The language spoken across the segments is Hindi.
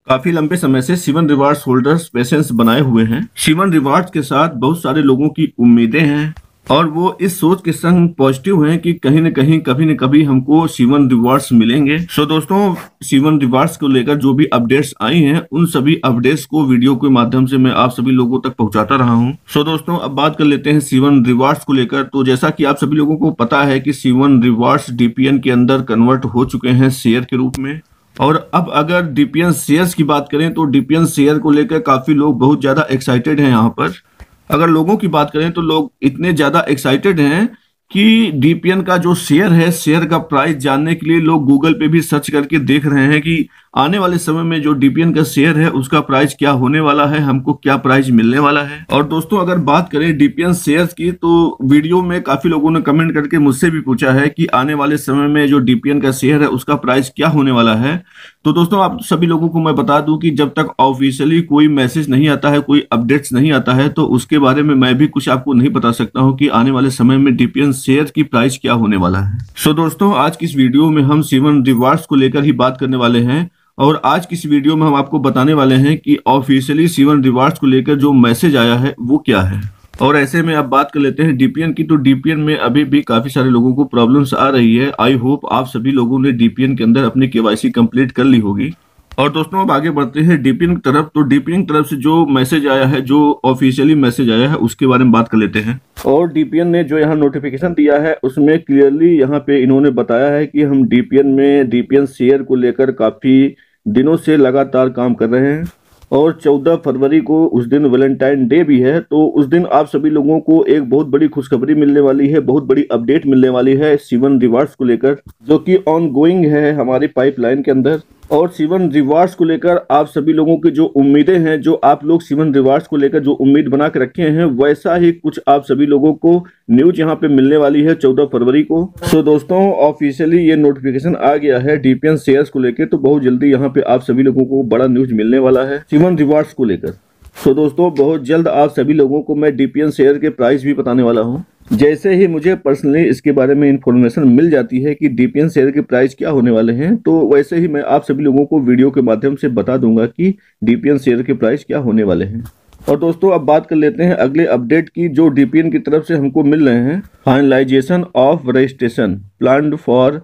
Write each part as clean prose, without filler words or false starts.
काफी लंबे समय से शिवन रिवार्ड्स होल्डर्स पेशेंस बनाए हुए हैं। शिवन रिवार्ड्स के साथ बहुत सारे लोगों की उम्मीदें हैं और वो इस सोच के संग पॉजिटिव हैं कि कहीं न कहीं कभी न कभी हमको शिवन रिवार्ड्स मिलेंगे। सो दोस्तों, शिवन रिवार्ड्स को लेकर जो भी अपडेट्स आई हैं उन सभी अपडेट्स को वीडियो के माध्यम से मैं आप सभी लोगों तक पहुंचाता रहा हूं। सो दोस्तों, अब बात कर लेते हैं शिवन रिवार्ड्स को लेकर। तो जैसा कि आप सभी लोगों को पता है कि शिवन रिवार्ड्स डीपीएन के अंदर कन्वर्ट हो चुके हैं शेयर के रूप में। और अब अगर डीपीएन शेयर्स की बात करें तो डीपीएन शेयर को लेकर काफी लोग बहुत ज्यादा एक्साइटेड हैं। यहाँ पर अगर लोगों की बात करें तो लोग इतने ज्यादा एक्साइटेड हैं कि डीपीएन का जो शेयर है, शेयर का प्राइस जानने के लिए लोग गूगल पे भी सर्च करके देख रहे हैं कि आने वाले समय में जो डीपीएन का शेयर है उसका प्राइस क्या होने वाला है, हमको क्या प्राइस मिलने वाला है। और दोस्तों, अगर बात करें डीपीएन शेयर्स की तो वीडियो में काफी लोगों ने कमेंट करके मुझसे भी पूछा है कि आने वाले समय में जो डीपीएन का शेयर है उसका प्राइस क्या होने वाला है। तो दोस्तों, आप सभी लोगों को मैं बता दूं कि जब तक ऑफिशियली कोई मैसेज नहीं आता है, कोई अपडेट्स नहीं आता है, तो उसके बारे में मैं भी कुछ आपको नहीं बता सकता हूं कि आने वाले समय में डीपीएन शेयर की प्राइस क्या होने वाला है। सो दोस्तों, आज की इस वीडियो में हम शिवन रिवार्ड्स को लेकर ही बात करने वाले हैं और आज की इस वीडियो में हम आपको बताने वाले हैं कि ऑफिशियली शिवन रिवार्ड्स को लेकर जो मैसेज आया है वो क्या है। और ऐसे में अब बात कर लेते हैं डीपीएन की। तो डीपीएन में अभी भी काफी सारे लोगों को प्रॉब्लम्स आ रही है। आई होप आप सभी लोगों ने डीपीएन के अंदर अपनी केवाईसी कंप्लीट कर ली होगी। और दोस्तों, अब आगे बढ़ते हैं डीपीएन की तरफ। तो डीपीएन की तरफ से जो मैसेज आया है, जो ऑफिशियली मैसेज आया है, उसके बारे में बात कर लेते हैं। और डीपीएन ने जो यहाँ नोटिफिकेशन दिया है उसमें क्लियरली यहाँ पे इन्होंने बताया है कि हम डीपीएन में डीपीएन शेयर को लेकर काफी दिनों से लगातार काम कर रहे हैं और 14 फरवरी को उस दिन वैलेंटाइन डे भी है। तो उस दिन आप सभी लोगों को एक बहुत बड़ी खुशखबरी मिलने वाली है, बहुत बड़ी अपडेट मिलने वाली है शिवन रिवार्ड्स को लेकर, जो कि ऑन गोइंग है हमारी पाइपलाइन के अंदर। और शिवन रिवार्ड्स को लेकर आप सभी लोगों की जो उम्मीदें हैं, जो आप लोग शिवन रिवार्ड्स को लेकर जो उम्मीद बना के रखे हैं, वैसा ही कुछ आप सभी लोगों को न्यूज यहाँ पे मिलने वाली है 14 फरवरी को। सो दोस्तों, ऑफिशियली ये नोटिफिकेशन आ गया है डीपीएन शेयर्स को लेकर। तो बहुत जल्दी यहाँ पे आप सभी लोगों को बड़ा न्यूज मिलने वाला है शिवन रिवार्ड्स को लेकर। तो दोस्तों, बहुत जल्द आप सभी लोगों को मैं डीपीएन शेयर के प्राइस भी बताने वाला हूँ। जैसे ही मुझे पर्सनली इसके बारे में इंफॉर्मेशन मिल जाती है कि डीपीएन शेयर के प्राइस क्या होने वाले हैं, तो वैसे ही मैं आप सभी लोगों को वीडियो के माध्यम से बता दूंगा कि डीपीएन शेयर के प्राइस क्या होने वाले हैं। और दोस्तों, अब बात कर लेते हैं अगले अपडेट की, जो डीपीएन की तरफ से हमको मिल रहे हैं। Finalization of registration planned for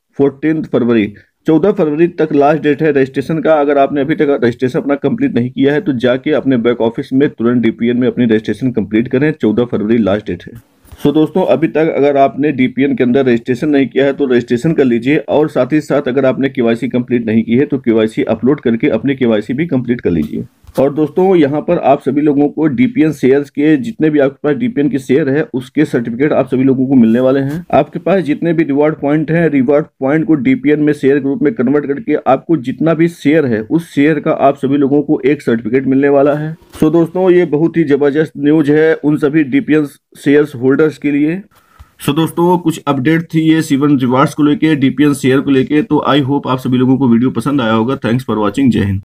14 फरवरी। 14 फरवरी तक लास्ट डेट है रजिस्ट्रेशन का। अगर आपने अभी तक रजिस्ट्रेशन अपना कंप्लीट नहीं किया है तो जाके अपने बैक ऑफिस में तुरंत डीपीएन में अपनी रजिस्ट्रेशन कंप्लीट करें। 14 फरवरी लास्ट डेट है। सो दोस्तों, अभी तक अगर आपने डीपीएन के अंदर रजिस्ट्रेशन नहीं किया है तो रजिस्ट्रेशन कर लीजिए। और साथ ही साथ अगर आपने केवाईसी कंप्लीट नहीं की है तो केवाईसी अपलोड करके अपनी केवाईसी भी कंप्लीट कर लीजिए। और दोस्तों, यहाँ पर आप सभी लोगों को डीपीएन शेयर्स के जितने भी आपके पास डीपीएन के शेयर है उसके सर्टिफिकेट आप सभी लोगों को मिलने वाले हैं। आपके पास जितने भी रिवार्ड पॉइंट हैं, रिवार्ड पॉइंट को डीपीएन में शेयर के रूप में कन्वर्ट करके आपको जितना भी शेयर है उस शेयर का आप सभी लोगों को एक सर्टिफिकेट मिलने वाला है। सो दोस्तों, ये बहुत ही जबरदस्त न्यूज है उन सभी डीपीएन शेयर्स होल्डर्स के लिए। सो दोस्तों, कुछ अपडेट थी ये शिवन रिवार्ड्स को लेके, डीपीएन शेयर को लेके। तो आई होप आप सभी लोगों को वीडियो पसंद आया होगा। Thanks for watching. जय हिंद।